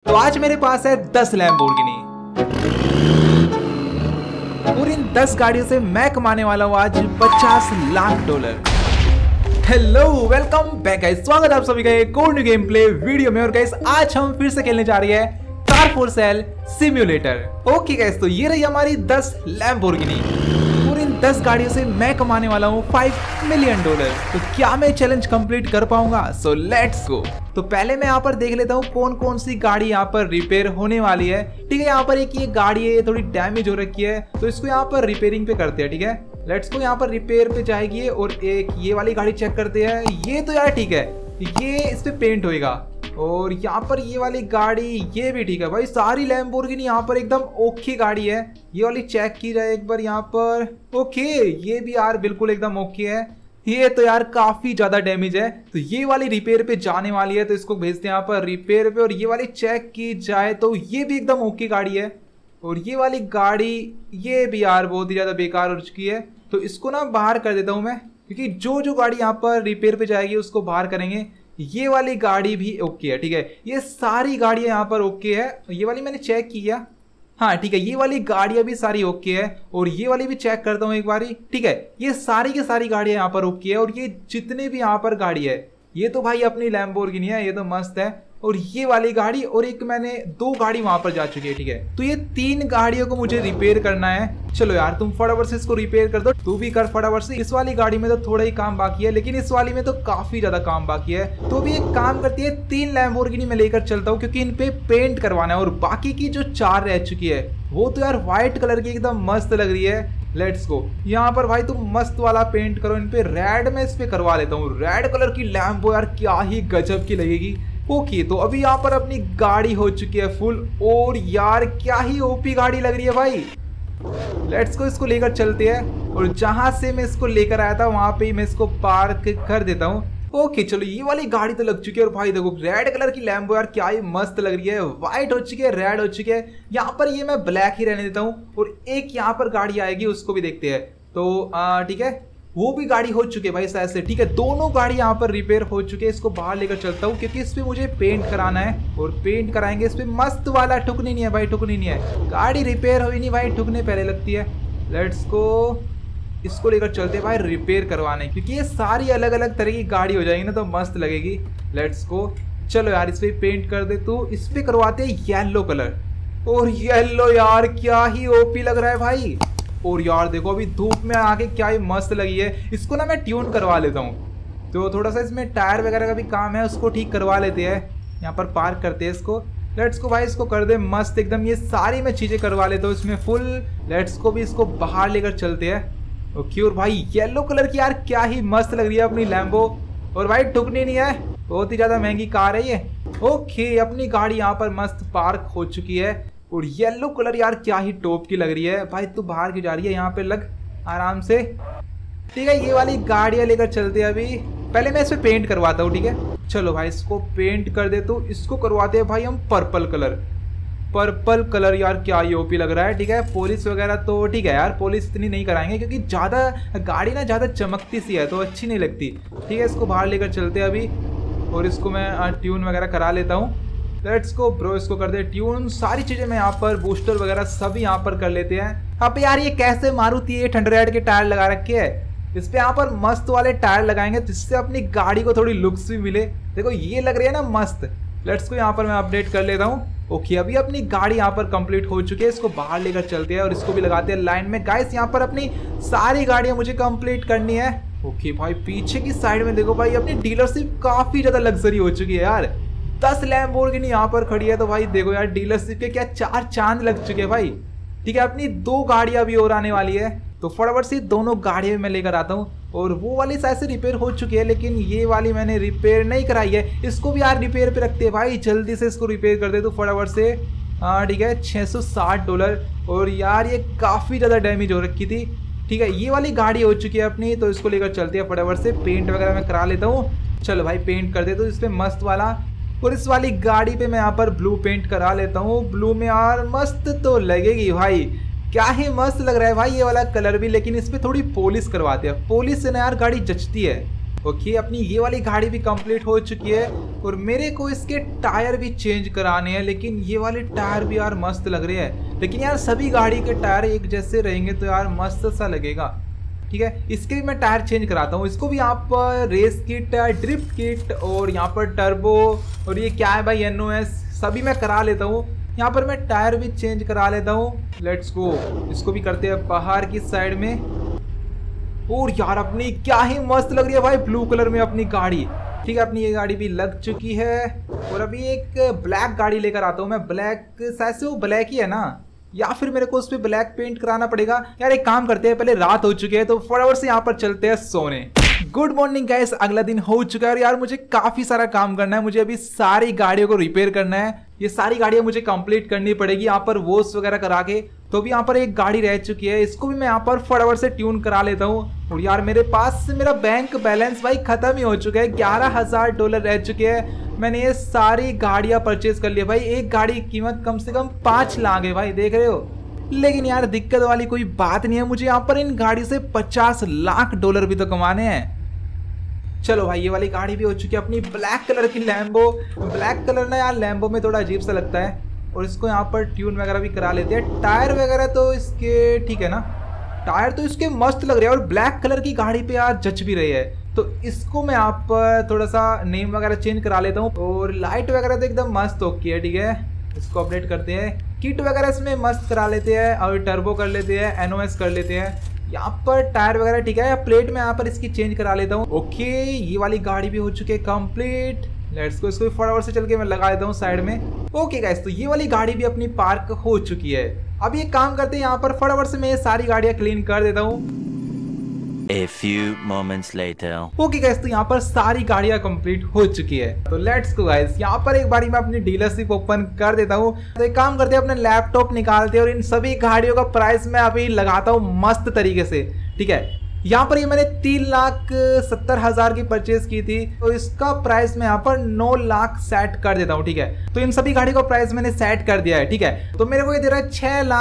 तो आज मेरे पास है 10 लैम्बोर्गिनी और इन 10 गाड़ियों से मैं कमाने वाला हूँ आज $50 lakh. Hello welcome back guys, स्वागत है आप सभी का एक और न्यू गेम प्ले वीडियो में। और गाइस आज हम फिर से खेलने जा रही है car for sale simulator. Okay guys, तो ये रही हमारी 10 लैम्बोर्गिनी और इन 10 गाड़ियों से मैं कमाने वाला हूँ $5 मिलियन। तो क्या मैं चैलेंज कंप्लीट कर पाऊंगा? So let's go. तो पहले मैं यहाँ पर देख लेता हूँ कौन कौन सी गाड़ी यहाँ पर रिपेयर होने वाली है। ठीक है, यहाँ पर एक ये गाड़ी है, ये थोड़ी डैमेज हो रखी है, तो इसको यहाँ पर रिपेयरिंग पे करते हैं। ठीक है, लेट्स गो। यहाँ पर रिपेयर पे जाएगी और एक ये वाली गाड़ी चेक करते हैं। ये तो यार ठीक है, ये इस पे पेंट होएगा। और यहाँ पर ये वाली गाड़ी, ये भी ठीक है भाई। सारी लैम्बोर्गिनी यहाँ पर एकदम ओके गाड़ी है। ये वाली चेक की जाए एक बार यहाँ पर। ओके, ये भी यार बिल्कुल एकदम ओके है। ये तो यार काफी ज्यादा डैमेज है, तो ये वाली रिपेयर पे जाने वाली है, तो इसको भेजते हैं यहाँ पर रिपेयर पे। और ये वाली चेक की जाए तो ये भी एकदम ओके गाड़ी है। और ये वाली गाड़ी, ये भी यार बहुत ही ज्यादा बेकार हो चुकी है, तो इसको ना बाहर कर देता हूँ मैं, क्योंकि जो गाड़ी यहाँ पर रिपेयर पे जाएगी उसको बाहर करेंगे। ये वाली गाड़ी भी ओके है। ठीक है, ये सारी गाड़ियां यहाँ पर ओके है। ये वाली मैंने चेक किया, हाँ ठीक है, ये वाली गाड़ियां भी सारी ओके है। और ये वाली भी चेक करता हूँ एक बारी। ठीक है, ये सारी की सारी गाड़ियां यहाँ पर ओके है। और ये जितने भी यहाँ पर गाड़ी है, ये तो भाई अपनी लैम्बोर्गिनी है, ये तो मस्त है। और ये वाली गाड़ी और एक मैंने 2 गाड़ी वहां पर जा चुकी है। ठीक है, तो ये 3 गाड़ियों को मुझे रिपेयर करना है। चलो यार, तुम फटाफट से इसको रिपेयर कर दो, तू भी कर फटाफट से। इस वाली गाड़ी में तो थोड़ा ही काम बाकी है, लेकिन इस वाली में तो काफी ज्यादा काम बाकी है। तो भी एक काम करती है, 3 लैम्बोर्गिनी में लेकर चलता हूँ, क्योंकि इन पे पेंट करवाना है। और बाकी की जो 4 रह चुकी है वो तो यार व्हाइट कलर की एकदम मस्त लग रही है। Let's go. यहाँ पर भाई तुम मस्त वाला पेंट करो इन पे। रेड में इस पे करवा लेता हूँ। रेड कलर की लैम्बो यार क्या ही गजब की लगेगी। ओके, तो अभी यहाँ पर अपनी गाड़ी हो चुकी है फुल। और यार क्या ही ओपी गाड़ी लग रही है भाई। लेट्स गो, इसको लेकर चलते हैं। और जहां से मैं इसको लेकर आया था वहां पे ही मैं इसको पार्क कर देता हूँ। ओके चलो, ये वाली गाड़ी तो लग चुकी है। और भाई देखो, रेड कलर की लैम्बो यार क्या ही मस्त लग रही है। व्हाइट हो चुकी है, रेड हो चुकी है। यहाँ पर ये मैं ब्लैक ही रहने देता हूँ। और एक यहाँ पर गाड़ी आएगी, उसको भी देखते हैं। तो ठीक है, वो भी गाड़ी हो चुकी है भाई शायद से। ठीक है, दोनों गाड़ी यहाँ पर रिपेयर हो चुके हैं। इसको बाहर लेकर चलता हूँ, क्योंकि इस पे मुझे पेंट कराना है। और पेंट कराएंगे इस पे मस्त वाला। ठुकनी नहीं है भाई, ठुकनी नहीं है। गाड़ी रिपेयर हुई नहीं भाई, ठुकने पहले लगती है। लेट्स गो, इसको लेकर चलते हैं भाई रिपेयर करवाने, क्योंकि ये सारी अलग अलग तरह की गाड़ी हो जाएगी ना, तो मस्त लगेगी। लेट्स गो, चलो यार इस पे पेंट कर दे। तो इस पे करवाते हैं येलो कलर। और येलो यार क्या ही ओपी लग रहा है भाई। और यार देखो, अभी धूप में आके क्या ही मस्त लगी है। इसको ना मैं ट्यून करवा लेता हूँ, तो थोड़ा सा इसमें टायर वगैरह का भी काम है, उसको ठीक करवा लेते हैं। यहाँ पर पार्क करते हैं इसको। लेट्स को भाई, इसको कर दे मस्त एकदम। ये सारी मैं चीज़ें करवा लेता हूँ इसमें फुल। लेट्स को भी इसको बाहर लेकर चलते हैं। ओके, और भाई येलो कलर की यार क्या ही मस्त लग रही है अपनी लैम्बो। और भाई ठुकनी नहीं है, बहुत ही ज़्यादा महंगी कार है ये। ओके, अपनी गाड़ी यहाँ पर मस्त पार्क हो चुकी है। और येलो कलर यार क्या ही टॉप की लग रही है भाई। तू बाहर क्यों जा रही है? यहाँ पे लग आराम से। ठीक है, ये वाली गाड़ियाँ लेकर चलते हैं। अभी पहले मैं इस पे पेंट करवाता हूँ। ठीक है, चलो भाई इसको पेंट कर दे। तो इसको करवाते हैं भाई हम पर्पल कलर। पर्पल कलर यार क्या ही ओपी लग रहा है। ठीक है, पॉलिश वगैरह तो ठीक है यार, पॉलिश इतनी नहीं कराएंगे, क्योंकि ज़्यादा गाड़ी ना ज़्यादा चमकती सी है, तो अच्छी नहीं लगती। ठीक है, इसको बाहर लेकर चलते हैं अभी। और इसको मैं ट्यून वगैरह करा लेता हूँ। लेट्स गो ब्रो, इसको कर दे ट्यून। सारी चीजें मैं यहाँ पर बूस्टर वगैरह सभी यहाँ पर कर लेते हैं। अब यार ये कैसे मारुति 800 के टायर लगा रखे हैं, इस पे यहाँ पर मस्त वाले टायर लगाएंगे, जिससे अपनी गाड़ी को थोड़ी लुक्स भी मिले। देखो ये लग रही है ना मस्त। लेट्स को यहाँ पर मैं अपडेट कर लेता हूँ। ओके, अभी अपनी गाड़ी यहाँ पर कंप्लीट हो चुकी है। इसको बाहर लेकर चलते हैं और इसको भी लगाते हैं लाइन में। गाइस यहाँ पर अपनी सारी गाड़ियाँ मुझे कंप्लीट करनी है। ओके भाई, पीछे की साइड में देखो भाई, अपनी डीलरशिप काफी ज्यादा लग्जरी हो चुकी है यार। 10 लैम्बोर्गिनी यहाँ पर खड़ी है, तो भाई देखो यार डीलरशिप के क्या 4 चांद लग चुके हैं भाई। ठीक है, अपनी 2 गाड़ियां भी और आने वाली है, तो फटाफट से दोनों गाड़ियां मैं लेकर आता हूँ। और वो वाली शायद से रिपेयर हो चुकी है, लेकिन ये वाली मैंने रिपेयर नहीं कराई है। इसको भी यार रिपेयर पे रखते हैं भाई, जल्दी से इसको रिपेयर कर दे तो फटाफट से। हाँ ठीक है, $660। और यार ये काफ़ी ज़्यादा डैमेज हो रखी थी। ठीक है, ये वाली गाड़ी हो चुकी है अपनी, तो इसको लेकर चलते हैं फटाफट से। पेंट वगैरह मैं करा लेता हूँ। चलो भाई पेंट कर दे तो इस पर मस्त वाला। और इस वाली गाड़ी पे मैं यहाँ पर ब्लू पेंट करा लेता हूँ। ब्लू में यार मस्त तो लगेगी भाई, क्या ही मस्त लग रहा है भाई ये वाला कलर भी। लेकिन इस पे थोड़ी पॉलिश करवाते हैं, पॉलिश से ना यार गाड़ी जचती है। ओके, अपनी ये वाली गाड़ी भी कंप्लीट हो चुकी है और मेरे को इसके टायर भी चेंज कराने हैं, लेकिन ये वाले टायर भी यार मस्त लग रहे हैं। लेकिन यार सभी गाड़ी के टायर एक जैसे रहेंगे तो यार मस्त सा लगेगा। ठीक है, इसके भी मैं टायर चेंज कराता हूँ। इसको भी यहाँ पर रेस किट, ड्रिफ्ट किट और यहाँ पर टर्बो और ये क्या है भाई NOS सभी मैं करा लेता हूँ। यहाँ पर मैं टायर भी चेंज करा लेता हूँ। लेट्स गो, इसको भी करते हैं बाहर की साइड में। और यार अपनी क्या ही मस्त लग रही है भाई ब्लू कलर में अपनी गाड़ी। ठीक है, अपनी ये गाड़ी भी लग चुकी है और अभी एक ब्लैक गाड़ी लेकर आता हूँ मैं। ब्लैक शायद से वो ब्लैक ही है ना, या फिर मेरे को उस पर ब्लैक पेंट कराना पड़ेगा। यार एक काम करते हैं, पहले रात हो चुकी है तो फटाफट से यहाँ पर चलते हैं सोने। गुड मॉर्निंग गाइस, अगला दिन हो चुका है और यार मुझे काफी सारा काम करना है। मुझे अभी सारी गाड़ियों को रिपेयर करना है। ये सारी गाड़ियां मुझे कंप्लीट करनी पड़ेगी यहाँ पर वॉश वगैरह करा के। तो भी यहाँ पर एक गाड़ी रह चुकी है, इसको भी मैं यहाँ पर फटाफट से ट्यून करा लेता हूँ। और यार मेरे पास से मेरा बैंक बैलेंस भाई खत्म ही हो चुका है। $11,000 रह चुके हैं। मैंने ये सारी गाड़ियां परचेज कर ली है भाई। एक गाड़ी की कीमत कम से कम 5 लाख है भाई, देख रहे हो। लेकिन यार दिक्कत वाली कोई बात नहीं है, मुझे यहाँ पर इन गाड़ी से $50 लाख भी तो कमाने हैं। चलो भाई, ये वाली गाड़ी भी हो चुकी है अपनी ब्लैक कलर की लैम्बो। ब्लैक कलर ना यार लैम्बो में थोड़ा अजीब सा लगता है और इसको यहाँ पर ट्यून वगैरह भी करा लेते हैं। टायर वगैरह तो इसके ठीक है ना, टायर तो इसके मस्त लग रहे हैं और ब्लैक कलर की गाड़ी पे यार जच भी रही है। तो इसको मैं यहाँ पर थोड़ा सा नेम वगैरह चेंज करा लेता हूँ और लाइट वगैरह तो एकदम मस्त ओके है। ठीक है, इसको अपडेट करते हैं। किट वगैरह इसमें मस्त करा लेते हैं और टर्बो कर लेते हैं, NOS कर लेते हैं। यहाँ पर टायर वगैरह ठीक है, प्लेट में यहाँ पर इसकी चेंज करा लेता हूँ। ओके, ये वाली गाड़ी भी हो चुकी है कंप्लीट। लेट्स गो, इसको भी फटाफट से चल के मैं लगा देता हूँ साइड में। ओके गाइस, तो ये वाली गाड़ी भी अपनी पार्क हो चुकी है। अब एक काम करते हैं, यहाँ पर फटाफट से मैं ये सारी गाड़ियाँ क्लीन कर देता हूँ। A few moments later. Okay guys, तो यहाँ पर सारी गाड़ियाँ कंप्लीट हो चुकी है। तो लेट्स गो गाइस, यहाँ पर एक बारी मैं अपनी डीलरशिप ओपन कर देता हूँ। तो एक काम करते हैं, अपने लैपटॉप निकालते हैं और इन सभी गाड़ियों का प्राइस मैं अभी लगाता हूँ मस्त तरीके से। ठीक है, यहाँ पर ये मैंने 3,70,000 की परचेज की थी, तो इसका प्राइस मैं यहाँ पर 9 लाख सेट कर देता हूँ। ठीक है, तो इन सभी गाड़ी का प्राइस मैंने सेट कर दिया है। ठीक है, तो मेरे को ये दे रहा है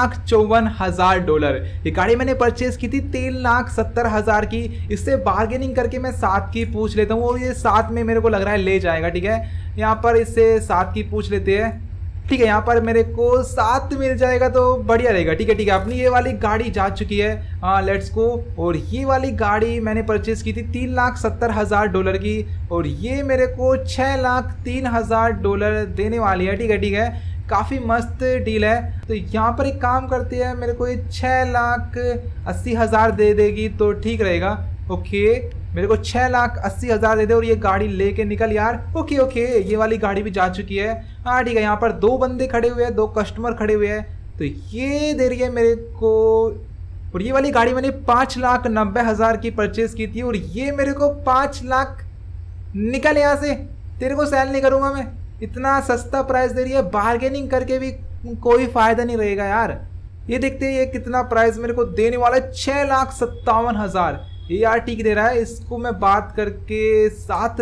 $6,54,000। ये गाड़ी मैंने परचेज की थी 3,70,000 की। इससे बार्गेनिंग करके मैं 7 की पूछ लेता हूँ और ये 7 में मेरे को लग रहा है ले जाएगा। ठीक है, यहाँ पर इससे 7 की पूछ लेते हैं। ठीक है, यहाँ पर मेरे को 7 मिल जाएगा तो बढ़िया रहेगा। ठीक है, ठीक है, अपनी ये वाली गाड़ी जा चुकी है। हाँ, लेट्स गो। और ये वाली गाड़ी मैंने परचेज की थी $3,70,000 की और ये मेरे को $6,03,000 देने वाली है। ठीक है, ठीक है, काफ़ी मस्त डील है। तो यहाँ पर एक काम करते हैं, मेरे को ये 6,80,000 दे देगी तो ठीक रहेगा। ओके, मेरे को 6,80,000 दे दे और ये गाड़ी लेके निकल यार। ओके ओके, ये वाली गाड़ी भी जा चुकी है। हाँ ठीक है, यहाँ पर 2 बंदे खड़े हुए हैं, 2 कस्टमर खड़े हुए हैं। तो ये दे रही है मेरे को। और ये वाली गाड़ी मैंने 5,90,000 की परचेज की थी और ये मेरे को 5 लाख। निकल यहाँ से, तेरे को सेल नहीं करूँगा मैं। इतना सस्ता प्राइस दे रही है, बार्गेनिंग करके भी कोई फ़ायदा नहीं रहेगा यार। ये देखते हैं ये कितना प्राइस मेरे को देने वाला है, 6,57,000। ये यार ठीक दे रहा है। इसको मैं बात करके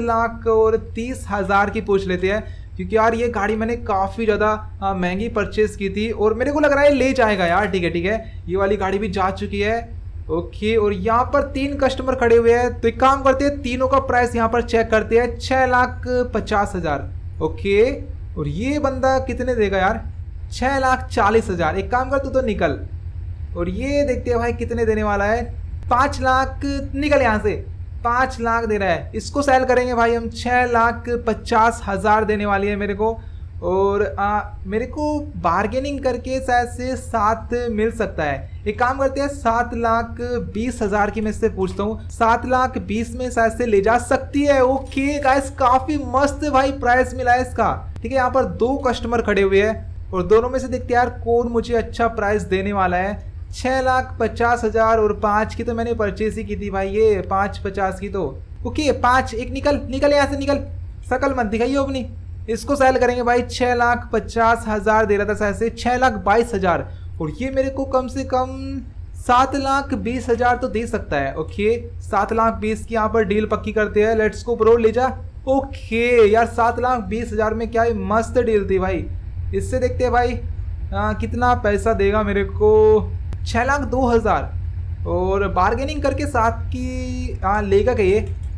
7,30,000 की पूछ लेते हैं, क्योंकि यार ये गाड़ी मैंने काफ़ी ज़्यादा महंगी परचेज की थी और मेरे को लग रहा है ले जाएगा यार। ठीक है, ठीक है, ये वाली गाड़ी भी जा चुकी है। ओके, और यहाँ पर 3 कस्टमर खड़े हुए हैं। तो एक काम करते हैं, तीनों का प्राइस यहाँ पर चेक करते हैं, 6,50,000। ओके, और ये बंदा कितने देगा यार, 6,40,000। एक काम कर, तू तो निकल। और ये देखते हैं भाई कितने देने वाला है, 5 लाख। निकल यहाँ से, 5 लाख दे रहा है। इसको सेल करेंगे भाई हम, 6,50,000 देने वाली है मेरे को। और मेरे को बार्गेनिंग करके शायद से 7 मिल सकता है। एक काम करते हैं, 7,20,000 की मैं इससे पूछता हूँ। 7,20,000 में शायद से ले जा सकती है। ओके गाइस, काफ़ी मस्त भाई प्राइस मिला है इसका। ठीक है, यहाँ पर 2 कस्टमर खड़े हुए हैं और दोनों में से देखते हैं यार कौन मुझे अच्छा प्राइस देने वाला है। 6,50,000 और 5 की तो मैंने परचेज ही की थी भाई, ये 5,50 की तो। ओके 5, एक निकल यहाँ से, निकल, शकल मत दिखाइए अपनी। इसको सेल करेंगे भाई, 6,50,000 दे रहा था शायद से, 6,22,000। और ये मेरे को कम से कम 7,20,000 तो दे सकता है। ओके, 7,20,000 की यहाँ पर डील पक्की करते हैं। लेट्स गो ब्रो, ले जा। ओके यार, 7,20,000 में क्या मस्त डील थी भाई। इससे देखते हैं भाई कितना पैसा देगा मेरे को, 6,02,000। और बार्गेनिंग करके 7 की लेगा क्या, ये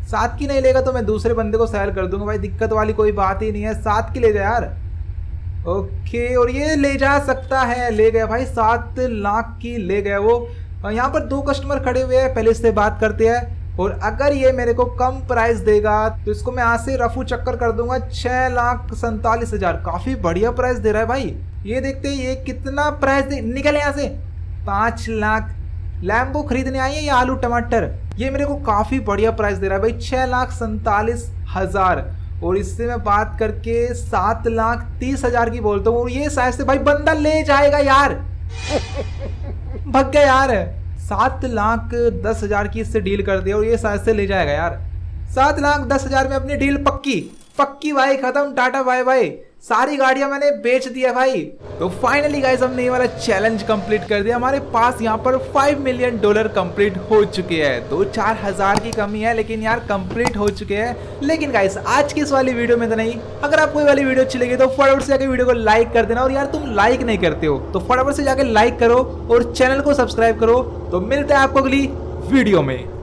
7 की नहीं लेगा तो मैं दूसरे बंदे को सेल कर दूंगा भाई, दिक्कत वाली कोई बात ही नहीं है। 7 की ले जा यार। ओके, और ये ले जा सकता है, ले गया भाई 7 लाख की ले गया वो। यहाँ पर 2 कस्टमर खड़े हुए हैं, पहले इससे बात करते हैं। और अगर ये मेरे को कम प्राइस देगा तो इसको मैं आज से रफू चक्कर कर दूंगा 6,47,000। काफी बढ़िया प्राइस दे रहा है भाई। ये देखते हैं ये कितना प्राइस दे, निकल यहाँ से। 5 लाख। लैम्बो खरीदने आई है या आलू टमाटर? ये मेरे को काफी बढ़िया प्राइस दे रहा है भाई, 6,47,000। और इससे मैं बात करके 7,30,000 की बोलता हूँ। और ये शायद से भाई बंदा ले जाएगा यार, भग गया यार। 7,10,000 की इससे डील कर दिया और ये शायद से ले जाएगा यार। 7,10,000 में अपनी डील पक्की भाई, खत्म, टाटा बाय बाय। सारी गाड़ियां मैंने बेच दिया भाई। तो फाइनली गाइस हमने ये वाला चैलेंज कंप्लीट कर दिया। हमारे पास यहाँ पर $5 मिलियन कंप्लीट हो चुके हैं। 2-4 हज़ार की कमी है लेकिन यार कंप्लीट हो चुके हैं। लेकिन गाइस आज की इस वाली वीडियो में तो नहीं। अगर आपको ये वाली वीडियो अच्छी लगी तो फटाफट से जाकर वीडियो को लाइक कर देना। और यार तुम लाइक नहीं करते हो तो फटाफट से जाकर लाइक करो और चैनल को सब्सक्राइब करो। तो मिलते हैं आपको अगली वीडियो में।